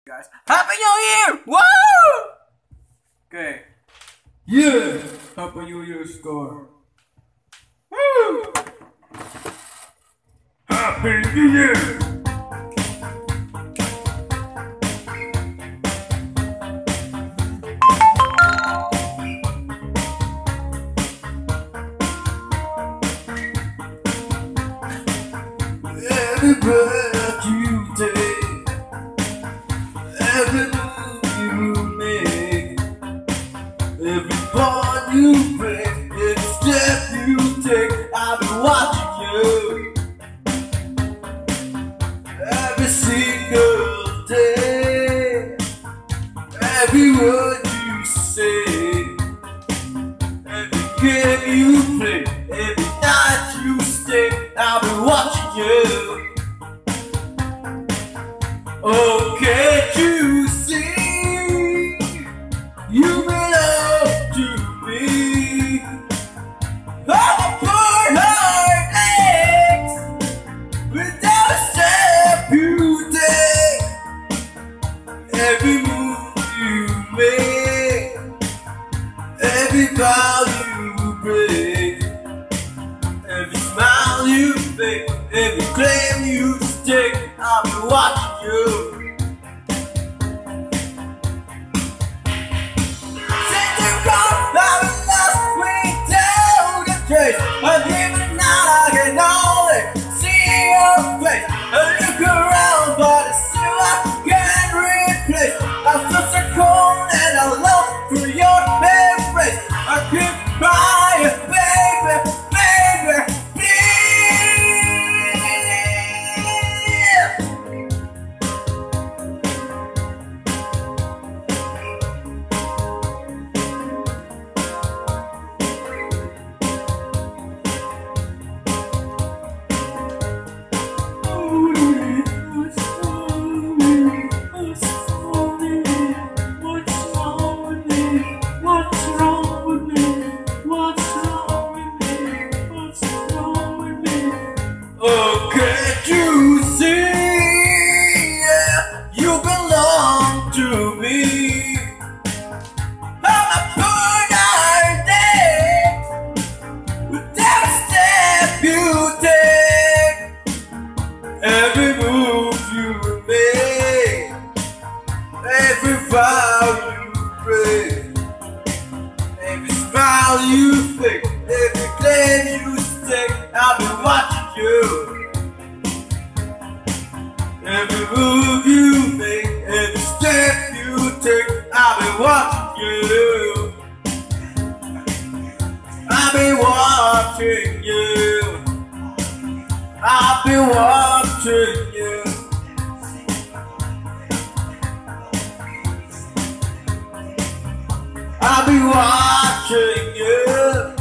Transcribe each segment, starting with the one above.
Guys, Happy New Year! Woo! Okay. Yeah! Happy New Year score. Woo! Happy New Year! Every breath you take, every move you make, every part you break, every step you take, I've been watching you every single day, every word you say, every game you play, every night you stay, I've been watching you. Oh, can't you see? You belong to me. I'm poor hearted without a step you take. Every move you make, every vow you break, every smile you fake, every claim you stake, I'll be watching you. Since you gone, I've been lost without a trace. I'm even now, I can only see your face. I look around, but it's still I can't replace. I feel so cold and I long for your embrace. I keep crying, baby, baby, oh, can't you see? Yeah, you belong to me. I'm a poor hearted without a step you take. Every move you make, every vow you break, every smile you fake, every claim you stake, I've been watching you. Every move you make, every step you take, I've been watching you. I've been watching you. I've been watching you. I've been watching you.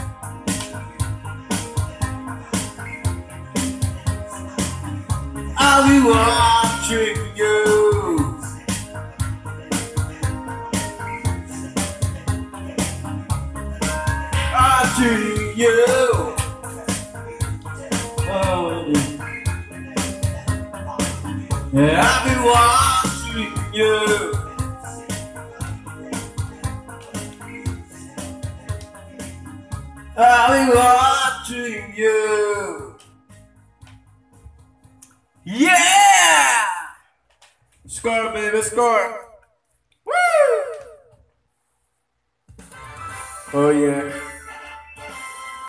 I'll be watching you. Watching you. Oh, yeah, I'll be watching you. I'll be watching you. Yeah! Score, baby, score! Woo! Oh, yeah.